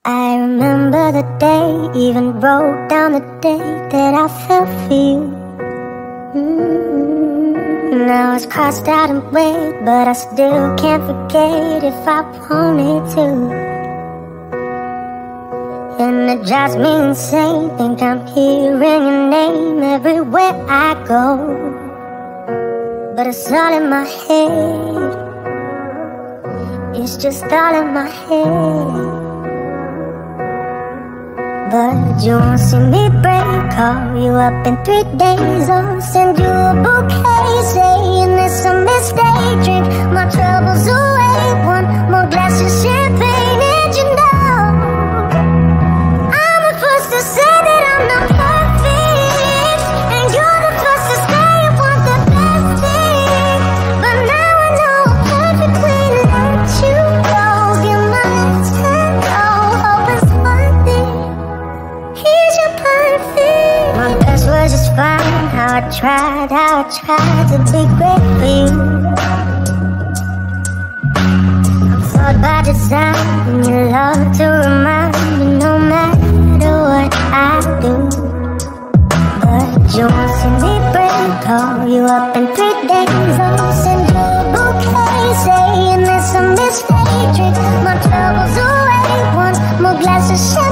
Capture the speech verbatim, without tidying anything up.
I remember the day, even wrote down the day that I felt for you. mm-hmm. Now it's crossed out in red, but I still can't forget if I wanted to. And it drives me insane, think I'm hearing your name everywhere I go. But it's all in my head, it's just all in my head. But you won't see me break, call you up in three days, I'll send you a bouquet, saying it's a mistake. Drink my troubles away, one more glass of champagne. And you know, I'm the first to say that I'm not perfect, and you're the first to say you want the best thing. But now I know a perfect way to let you go. Give my best and go, hope it's worth it. Here's your perfect. My best was just fine, how I tried, how I tried to be great for you. I'm flawed by design, and you love to remind me no matter what I do. But you won't see me break, call you up in three days, I'll send you a bouquet, saying it's a mistake. Drink my troubles away, one more glass of champagne.